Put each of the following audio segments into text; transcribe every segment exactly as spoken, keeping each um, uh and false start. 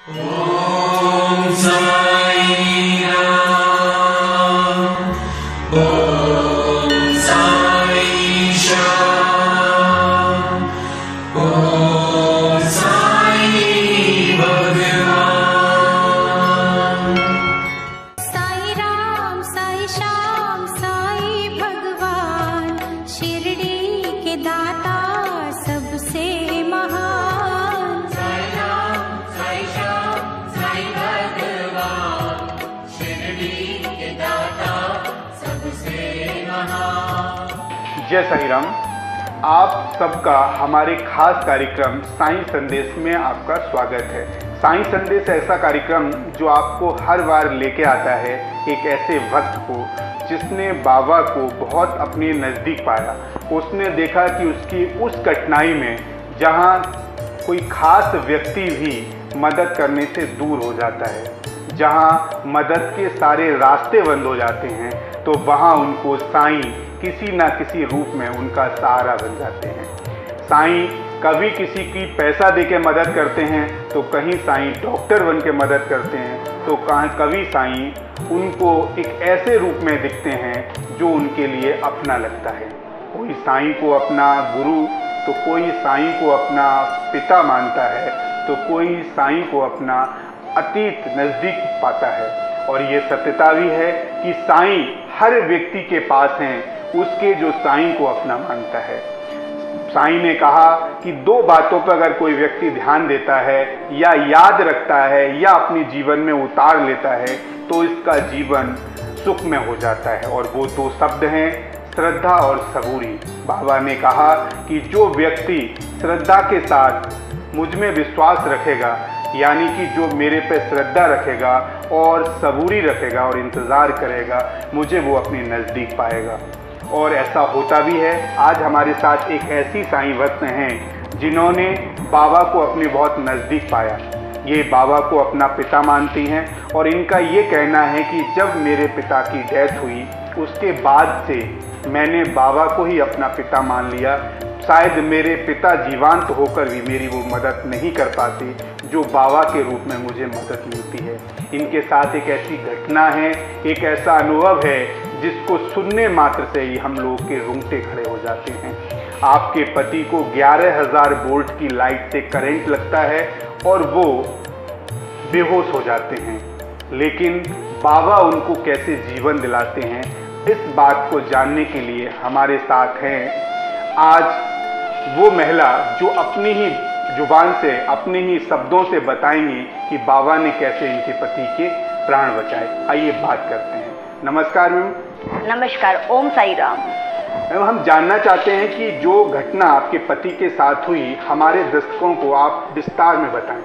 ओम साई राम, ओम साई श्याम, ओम साई भगवान। साई राम साई श्याम साई भगवान, शिरडी के दाता सबसे महान। साई राम साई श्याम साई भगवान, शिरडी के दाता सबसे महान। जय साई राम। आप सबका हमारे खास कार्यक्रम साई संदेश में आपका स्वागत है। साई संदेश ऐसा कार्यक्रम जो आपको हर बार लेके आता है एक ऐसे वक्त को जिसने बाबा को बहुत अपने नज़दीक पाया। उसने देखा कि उसकी उस कठिनाई में जहाँ कोई खास व्यक्ति भी मदद करने से दूर हो जाता है, जहाँ मदद के सारे रास्ते बंद हो जाते हैं, तो वहाँ उनको साईं किसी ना किसी रूप में उनका सहारा बन जाते हैं। साईं कभी किसी की पैसा दे के मदद करते हैं, तो कहीं साईं डॉक्टर बन के मदद करते हैं, तो कहीं कभी साईं उनको एक ऐसे रूप में दिखते हैं जो उनके लिए अपना लगता है। कोई साईं को अपना गुरु, तो कोई साईं को अपना पिता मानता है, तो कोई साईं को अपना अतीत नज़दीक पाता है। और ये सत्यता भी है कि साईं हर व्यक्ति के पास हैं, उसके जो साईं को अपना मानता है। साईं ने कहा कि दो बातों पर अगर कोई व्यक्ति ध्यान देता है या याद रखता है या अपने जीवन में उतार लेता है, तो इसका जीवन सुख में हो जाता है। और वो दो शब्द हैं श्रद्धा और सबूरी। बाबा ने कहा कि जो व्यक्ति श्रद्धा के साथ मुझ में विश्वास रखेगा, यानी कि जो मेरे पे श्रद्धा रखेगा और सबूरी रखेगा और इंतज़ार करेगा, मुझे वो अपने नज़दीक पाएगा। और ऐसा होता भी है। आज हमारे साथ एक ऐसी साईं भक्त हैं जिन्होंने बाबा को अपने बहुत नज़दीक पाया। ये बाबा को अपना पिता मानती हैं और इनका ये कहना है कि जब मेरे पिता की डेथ हुई उसके बाद से मैंने बाबा को ही अपना पिता मान लिया। शायद मेरे पिता जीवंत होकर भी मेरी वो मदद नहीं कर पाते जो बाबा के रूप में मुझे मदद मिलती है। इनके साथ एक ऐसी घटना है, एक ऐसा अनुभव है जिसको सुनने मात्र से ही हम लोग के रूंगटे खड़े हो जाते हैं। आपके पति को ग्यारह हज़ार वोल्ट की लाइट से करंट लगता है और वो बेहोश हो जाते हैं, लेकिन बाबा उनको कैसे जीवन दिलाते हैं, इस बात को जानने के लिए हमारे साथ हैं आज वो महिला जो अपनी ही जुबान से, अपने ही शब्दों से बताएंगी कि बाबा ने कैसे इनके पति के प्राण बचाए। आइए बात करते हैं। नमस्कार मैम। नमस्कार। ओम साई राम। मैम, हम जानना चाहते हैं कि जो घटना आपके पति के साथ हुई, हमारे दर्शकों को आप विस्तार में बताएं।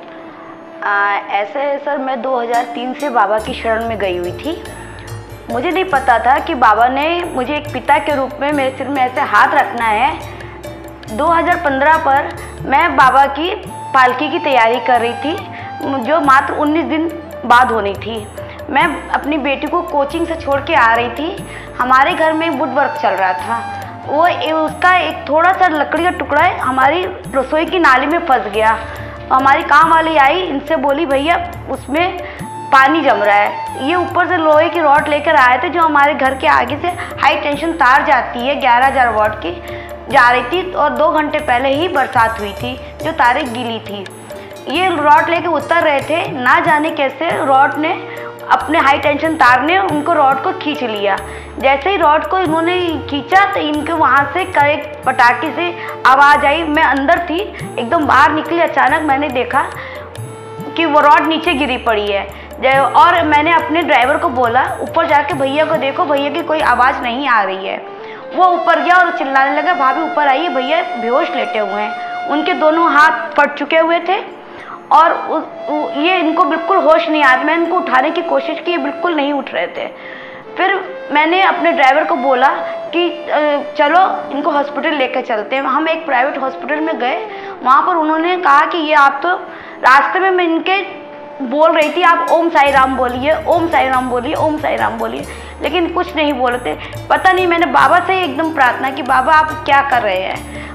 आ, ऐसे है सर, मैं दो हज़ार तीन से बाबा की शरण में गई हुई थी। मुझे नहीं पता था कि बाबा ने मुझे एक पिता के रूप में मेरे सिर में ऐसे हाथ रखना है। दो हज़ार पंद्रह पर मैं बाबा की पालकी की तैयारी कर रही थी, जो मात्र उन्नीस दिन बाद होनी थी। मैं अपनी बेटी को कोचिंग से छोड़ के आ रही थी। हमारे घर में वुड वर्क चल रहा था। वो उसका एक थोड़ा सा लकड़ी का टुकड़ा हमारी रसोई की नाली में फंस गया। हमारी काम वाली आई, इनसे बोली भैया उसमें पानी जम रहा है। ये ऊपर से लोहे की रॉड लेकर आए थे जो हमारे घर के आगे से हाई टेंशन तार जाती है, ग्यारह हज़ार वाट की जा रही थी। और दो घंटे पहले ही बरसात हुई थी जो तारें गीली थी। ये रॉड लेके उतर रहे थे, ना जाने कैसे रॉड ने, अपने हाई टेंशन तार ने उनको रॉड को खींच लिया। जैसे ही रॉड को इन्होंने खींचा तो इनके वहाँ से एक पटाखे से आवाज़ आई। मैं अंदर थी, एकदम बाहर निकली, अचानक मैंने देखा कि वो रॉड नीचे गिरी पड़ी है। और मैंने अपने ड्राइवर को बोला ऊपर जाके भैया को देखो, भैया की कोई आवाज़ नहीं आ रही है। वो ऊपर गया और चिल्लाने लगा, भाभी ऊपर आइए, भैया बेहोश लेटे हुए हैं। उनके दोनों हाथ फट चुके हुए थे और उ, उ, ये इनको बिल्कुल होश नहीं आया। मैं इनको उठाने की कोशिश की, बिल्कुल नहीं उठ रहे थे। फिर मैंने अपने ड्राइवर को बोला कि चलो इनको हॉस्पिटल लेकर चलते हैं। हम एक प्राइवेट हॉस्पिटल में गए। वहाँ पर उन्होंने कहा कि ये आप तो, रास्ते में मैं इनके बोल रही थी आप ओम साई राम बोलिए, ओम साई राम बोलिए, ओम साई राम बोलिए, लेकिन कुछ नहीं बोलते। पता नहीं, मैंने बाबा से एकदम प्रार्थना की, बाबा आप क्या कर रहे हैं।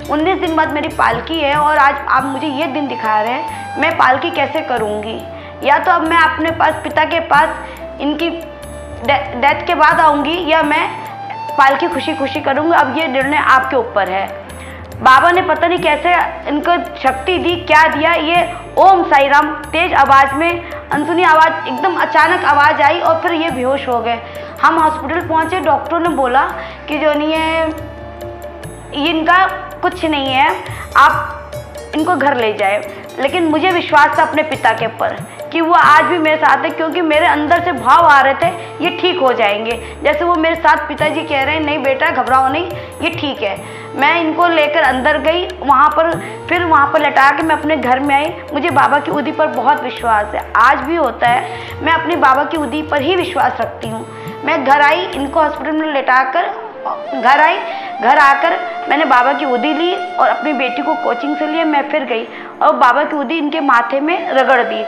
उन्नीस दिन बाद मेरी पालकी है और आज आप मुझे ये दिन दिखा रहे हैं, मैं पालकी कैसे करूँगी? या तो अब मैं अपने पास पिता के पास इनकी डेथ के बाद आऊँगी या मैं पालकी खुशी खुशी करूँगी। अब ये निर्णय आपके ऊपर है। बाबा ने पता नहीं कैसे इनको शक्ति दी, क्या दिया, ये ओम साई राम तेज आवाज़ में, अनसुनी आवाज़, एकदम अचानक आवाज़ आई और फिर ये बेहोश हो गए। हम हॉस्पिटल पहुँचे, डॉक्टरों ने बोला कि जो नहीं है, ये इनका कुछ नहीं है, आप इनको घर ले जाए। लेकिन मुझे विश्वास था अपने पिता के ऊपर कि वो आज भी मेरे साथ है, क्योंकि मेरे अंदर से भाव आ रहे थे ये ठीक हो जाएंगे। जैसे वो मेरे साथ पिताजी कह रहे हैं, नहीं बेटा घबराओ नहीं, ये ठीक है। मैं इनको लेकर अंदर गई, वहाँ पर फिर वहाँ पर लटा के मैं अपने घर में आई। मुझे बाबा की उदी पर बहुत विश्वास है, आज भी होता है। मैं अपनी बाबा की उदी पर ही विश्वास रखती हूँ। मैं घर आई, इनको हॉस्पिटल में लेटा कर घर आई, घर आकर मैंने बाबा की उदी ली और अपनी बेटी को कोचिंग से लिए मैं फिर गई और बाबा की उदी इनके माथे में रगड़ दी।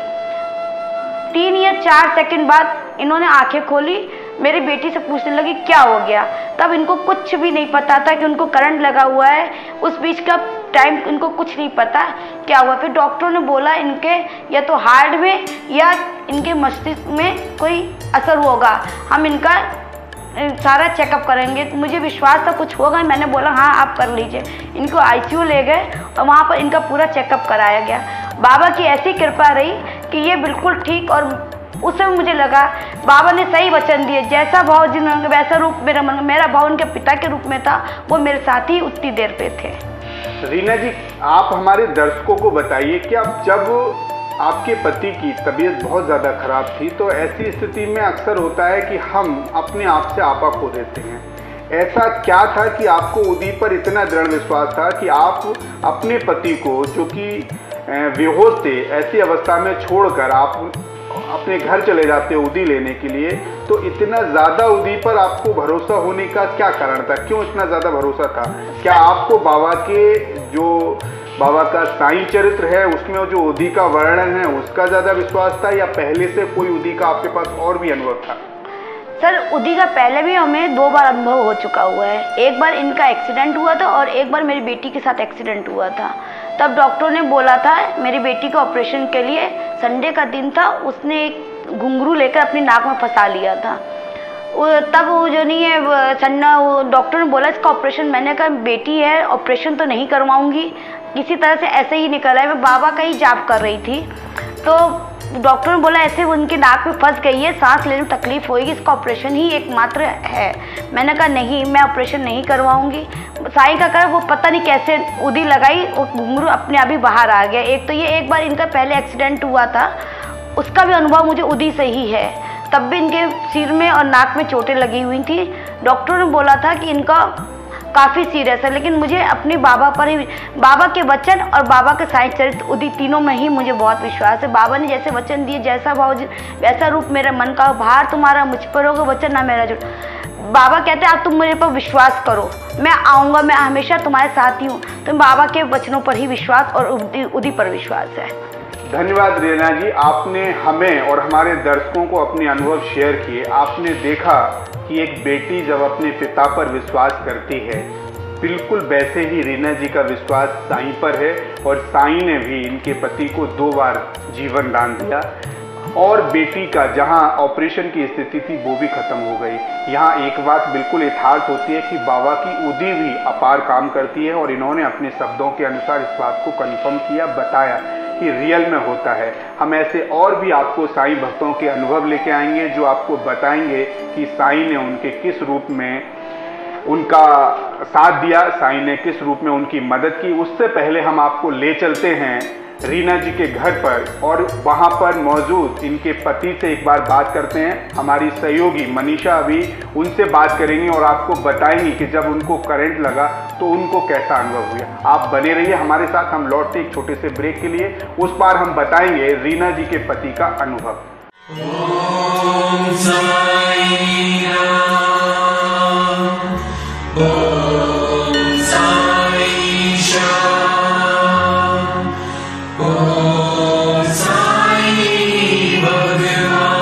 तीन या चार सेकंड बाद इन्होंने आंखें खोली, मेरी बेटी से पूछने लगी क्या हो गया। तब इनको कुछ भी नहीं पता था कि उनको करंट लगा हुआ है, उस बीच का टाइम इनको कुछ नहीं पता क्या हुआ। फिर डॉक्टरों ने बोला इनके या तो हार्ट में या इनके मस्तिष्क में कोई असर होगा, हम इनका सारा चेकअप करेंगे। मुझे विश्वास था कुछ होगा, मैंने बोला हाँ आप कर लीजिए। इनको आईसीयू ले गए और वहाँ पर इनका पूरा चेकअप कराया गया। बाबा की ऐसी कृपा रही कि ये बिल्कुल ठीक, और उस समय मुझे लगा बाबा ने सही वचन दिए, जैसा भाव जिन्होंने वैसा रूप मेरा मन, मेरा भाव उनके पिता के रूप में था, वो मेरे साथ ही उतनी देर पे थे। रीना जी, आप हमारे दर्शकों को बताइए कि आप जब आपके पति की तबीयत बहुत ज़्यादा ख़राब थी तो ऐसी स्थिति में अक्सर होता है कि हम अपने आप से आपा खो देते हैं। ऐसा क्या था कि आपको उदी पर इतना दृढ़ विश्वास था कि आप अपने पति को, जो कि बेहोश थे, ऐसी अवस्था में छोड़कर आप अपने घर चले जाते उदी लेने के लिए? तो इतना ज़्यादा उदी पर आपको भरोसा होने का क्या कारण था? क्यों इतना ज़्यादा भरोसा था? क्या आपको बाबा के जो बाबा का साईं चरित्र है उसमें जो उदी का वर्णन है उसका ज़्यादा विश्वास था, या पहले से कोई उदी का आपके पास और भी अनुभव था? सर, उदी का पहले भी हमें दो बार अनुभव हो चुका हुआ है। एक बार इनका एक्सीडेंट हुआ था और एक बार मेरी बेटी के साथ एक्सीडेंट हुआ था। तब डॉक्टर ने बोला था मेरी बेटी को ऑपरेशन के लिए, संडे का दिन था, उसने एक घुंघरू लेकर अपनी नाक में फंसा लिया था। तब वो जो नहीं है सन्ना, वो डॉक्टर ने बोला इसका ऑपरेशन। मैंने कहा बेटी है, ऑपरेशन तो नहीं करवाऊंगी, किसी तरह से ऐसे ही निकला है। मैं बाबा का ही जाप कर रही थी तो डॉक्टर ने बोला ऐसे उनकी नाक में फंस गई है, सांस लेने में तकलीफ होगी, इसका ऑपरेशन ही एकमात्र है। मैंने कहा नहीं, मैं ऑपरेशन नहीं करवाऊंगी। साईं का कर वो पता नहीं कैसे उदी लगाई, वो घुंघरू अपने आप ही बाहर आ गया। एक तो ये एक बार इनका पहले एक्सीडेंट हुआ था, उसका भी अनुभव मुझे उदी से ही है। तब भी इनके सिर में और नाक में चोटें लगी हुई थी। डॉक्टर ने बोला था कि इनका काफ़ी सीरियस है, लेकिन मुझे अपने बाबा पर ही, बाबा के वचन और बाबा के साईं चरित्र उदी तीनों में ही मुझे बहुत विश्वास है। बाबा ने जैसे वचन दिए, जैसा भाव वैसा रूप, मेरे मन का भार तुम्हारा मुझ पर होगा, वचन ना मेरा झूठ। बाबा कहते हैं आप तुम मेरे पर विश्वास करो, मैं आऊँगा, मैं हमेशा तुम्हारे साथ ही हूँ। तो बाबा के वचनों पर ही विश्वास और उदी, उदी पर विश्वास है। धन्यवाद रीना जी, आपने हमें और हमारे दर्शकों को अपने अनुभव शेयर किए। आपने देखा कि एक बेटी जब अपने पिता पर विश्वास करती है, बिल्कुल वैसे ही रीना जी का विश्वास साईं पर है, और साईं ने भी इनके पति को दो बार जीवन दान दिया, और बेटी का जहां ऑपरेशन की स्थिति थी वो भी खत्म हो गई। यहाँ एक बात बिल्कुल यथार्थ होती है कि बाबा की उदी भी अपार काम करती है, और इन्होंने अपने शब्दों के अनुसार इस बात को कन्फर्म किया, बताया कि रियल में होता है। हम ऐसे और भी आपको साईं भक्तों के अनुभव लेके आएंगे जो आपको बताएंगे कि साईं ने उनके किस रूप में उनका साथ दिया, साईं ने किस रूप में उनकी मदद की। उससे पहले हम आपको ले चलते हैं रीना जी के घर पर, और वहाँ पर मौजूद इनके पति से एक बार बात करते हैं। हमारी सहयोगी मनीषा अभी उनसे बात करेंगी और आपको बताएंगी कि जब उनको करंट लगा तो उनको कैसा अनुभव हुआ। आप बने रहिए हमारे साथ, हम लौटते एक छोटे से ब्रेक के लिए। उस बार हम बताएंगे रीना जी के पति का अनुभव। ओम साई राम, ओम साई श्याम, ओम साई भगवान।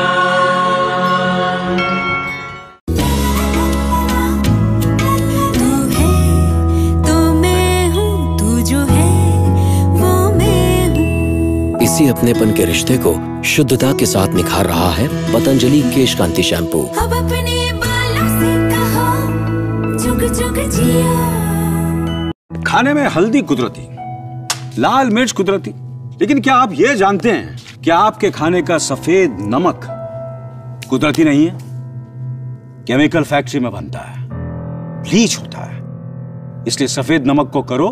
तू है तो मैं हूँ, इसी अपनेपन के रिश्ते को शुद्धता के साथ निखार रहा है पतंजलि केश कांति शैम्पू। अब अपने बालों से कहो जुग जुग जियो। खाने में हल्दी कुदरती, लाल मिर्च कुदरती, लेकिन क्या आप ये जानते हैं कि आपके खाने का सफेद नमक कुदरती नहीं है? केमिकल फैक्ट्री में बनता है, ब्लीच होता है। इसलिए सफेद नमक को करो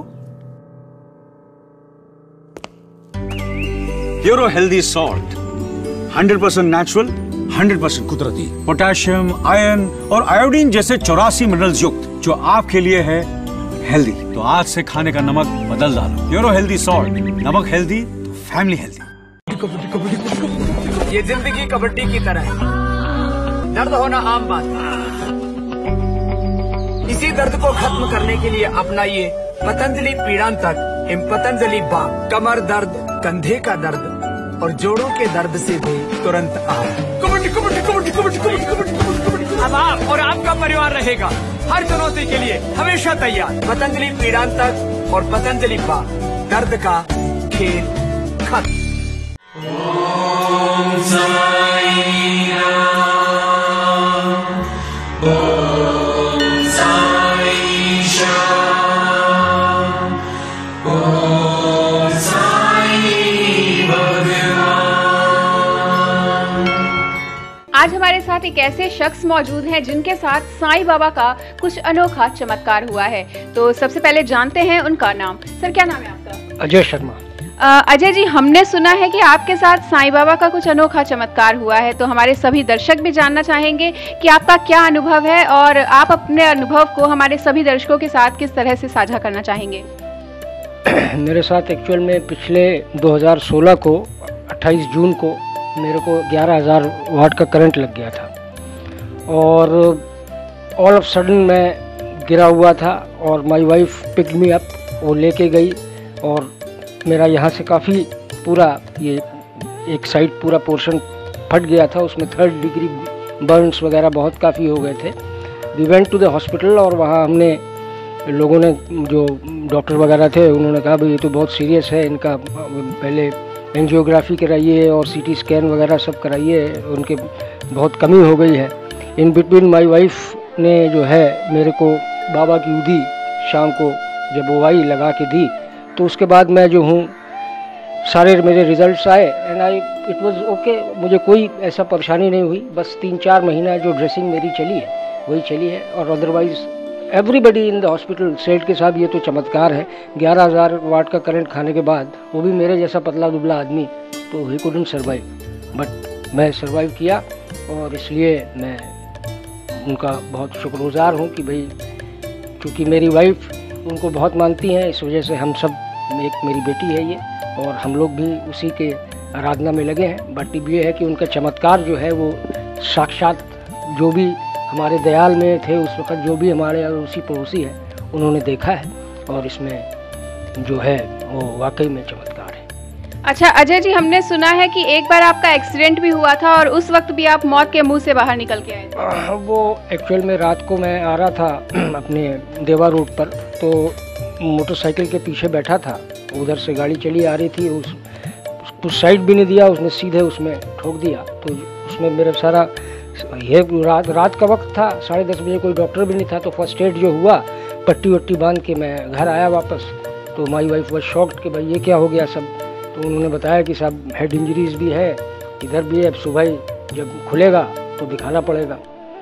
Puro healthy salt, hundred percent natural, hundred percent कुदरती, पोटेशियम, आयरन और आयोडीन जैसे चौरासी मिनरल्स युक्त, जो आपके लिए है हेल्दी। तो आज से खाने का नमक बदल डालो। प्योरो हेल्दी सॉल्ट, नमक हेल्दी तो फैमिली हेल्दी। ये जिंदगी कबड्डी की तरह है, दर्द होना आम बात है। इसी दर्द को खत्म करने के लिए अपनाइए पतंजलि पीड़ांतक एवं पतंजलि बाम। कमर दर्द, कंधे का दर्द और जोड़ों के दर्द से भी तुरंत आराम। कबड्डी कबड्डी कबड्डी कबड्डी कबड्डी कबड्डी। अब आप और आपका परिवार रहेगा हर चुनौती के लिए हमेशा तैयार। पतंजलि पीड़ांतक और पतंजलि बाम, दर्द का खेल खत्म। ओम साई राम, ओम साई श्याम, ओम साई भगवान। आज हमारे साथ एक ऐसे शख्स मौजूद हैं जिनके साथ साईं बाबा का कुछ अनोखा चमत्कार हुआ है। तो सबसे पहले जानते हैं उनका नाम। सर, क्या नाम है आपका? अजय शर्मा। अजय जी, हमने सुना है कि आपके साथ साईं बाबा का कुछ अनोखा चमत्कार हुआ है, तो हमारे सभी दर्शक भी जानना चाहेंगे कि आपका क्या अनुभव है और आप अपने अनुभव को हमारे सभी दर्शकों के साथ किस तरह से साझा करना चाहेंगे। मेरे साथ एक्चुअल में पिछले दो हज़ार सोलह को अट्ठाईस जून को मेरे को ग्यारह हज़ार वाट का करंट लग गया था और ऑल ऑफ सडन मैं गिरा हुआ था और my wife pick me up, वो लेके गई और मेरा यहाँ से काफ़ी पूरा ये एक साइड पूरा पोर्शन फट गया था, उसमें थर्ड डिग्री बर्न्स वगैरह बहुत काफ़ी हो गए थे। We went to the hospital और वहाँ हमने लोगों ने, जो डॉक्टर वगैरह थे, उन्होंने कहा भाई ये तो बहुत सीरियस है, इनका पहले एंजियोग्राफी कराइए और सीटी स्कैन वगैरह सब कराइए, उनके बहुत कमी हो गई है। इन बिटवीन माय वाइफ ने जो है मेरे को बाबा की उदी शाम को जब ओवाई लगा के दी, तो उसके बाद मैं जो हूँ सारे मेरे रिजल्ट्स आए and I it was okay, मुझे कोई ऐसा परेशानी नहीं हुई। बस तीन चार महीना जो ड्रेसिंग मेरी चली है वही चली है और otherwise everybody in the hospital said के साथ ये तो चमत्कार है। ग्यारह हज़ार वाट का करंट खाने के बाद वो भी मेरे जैसा पतला दुबला आदमी, तो ही कुडंट सर्वाइव, बट मैं सर्वाइव किया और इसलिए मैं उनका बहुत शुक्रगुजार हूँ कि भाई चूँकि मेरी वाइफ उनको बहुत मानती हैं, इस वजह से हम सब, एक मेरी बेटी है ये और हम लोग भी उसी के आराधना में लगे हैं। बट ये है कि उनका चमत्कार जो है वो साक्षात जो भी हमारे दयाल में थे उस वक्त, जो भी हमारे उसी पड़ोसी है, उन्होंने देखा है और इसमें जो है वो वाकई में चमत्कार है। अच्छा अजय जी, हमने सुना है कि एक बार आपका एक्सीडेंट भी हुआ था और उस वक्त भी आप मौत के मुंह से बाहर निकल के आए थे। वो एक्चुअल में रात को मैं आ रहा था अपने देवा रोड पर, तो मोटरसाइकिल के पीछे बैठा था, उधर से गाड़ी चली आ रही थी, उस उस साइड भी नहीं दिया उसने, सीधे उसमें ठोक दिया। तो उसमें मेरा सारा ये रात रात का वक्त था, साढ़े दस बजे, कोई डॉक्टर भी नहीं था, तो फर्स्ट एड जो हुआ पट्टी वट्टी बांध के मैं घर आया वापस। तो माई वाइफ वॉज शॉक्ड कि भाई ये क्या हो गया सब। तो उन्होंने बताया कि साहब हेड इंजरीज भी है, इधर भी है, सुबह जब खुलेगा तो दिखाना पड़ेगा।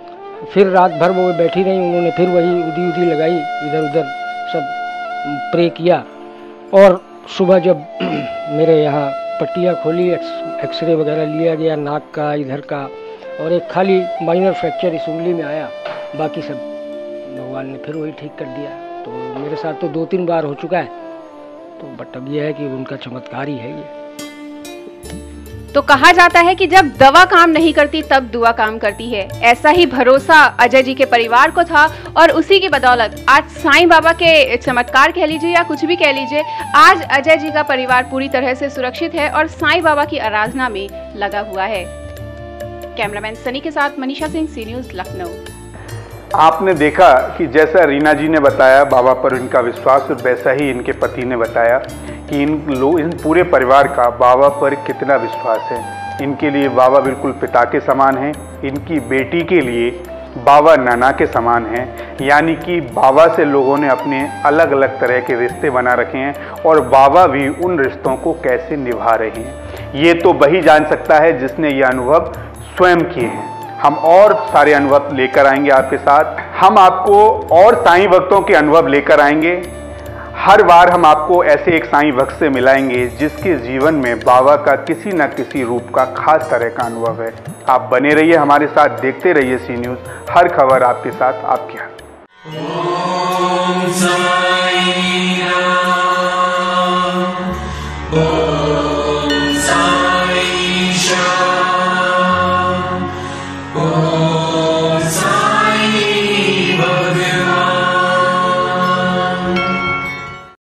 फिर रात भर वो बैठी रही, उन्होंने फिर वही उदी उदी लगाई, इधर उधर सब प्रे किया और सुबह जब मेरे यहाँ पट्टियाँ खोली, एक्सरे वगैरह लिया गया नाक का, इधर का, और एक खाली माइनर फ्रैक्चर इस उंगली में आया, बाकी सब भगवान ने फिर वही ठीक कर दिया। तो मेरे साथ तो दो तीन बार हो चुका है, तो बट अब यह है कि उनका चमत्कार ही है ये। तो कहा जाता है कि जब दवा काम नहीं करती तब दुआ काम करती है। ऐसा ही भरोसा अजय जी के परिवार को था और उसी की बदौलत आज साईं बाबा के चमत्कार कह लीजिए या कुछ भी कह लीजिए, आज अजय जी का परिवार पूरी तरह से सुरक्षित है और साईं बाबा की आराधना में लगा हुआ है। कैमरामैन सनी के साथ मनीषा सिंह, सी न्यूज़, लखनऊ। आपने देखा कि जैसा रीना जी ने बताया बाबा पर इनका विश्वास, और वैसा ही इनके पति ने बताया कि इन लोग इन पूरे परिवार का बाबा पर कितना विश्वास है। इनके लिए बाबा बिल्कुल पिता के समान हैं। इनकी बेटी के लिए बाबा नाना के समान हैं, यानी कि बाबा से लोगों ने अपने अलग अलग तरह के रिश्ते बना रखे हैं और बाबा भी उन रिश्तों को कैसे निभा रहे हैं ये तो वही जान सकता है जिसने ये अनुभव स्वयं किए हैं। हम और सारे अनुभव लेकर आएंगे आपके साथ। हम आपको और साईं भक्तों के अनुभव लेकर आएंगे। हर बार हम आपको ऐसे एक साईं भक्त से मिलाएंगे जिसके जीवन में बाबा का किसी न किसी रूप का खास तरह का अनुभव है। आप बने रहिए हमारे साथ, देखते रहिए सी न्यूज़, हर खबर आपके साथ आपके हाथ। ओम साई राम।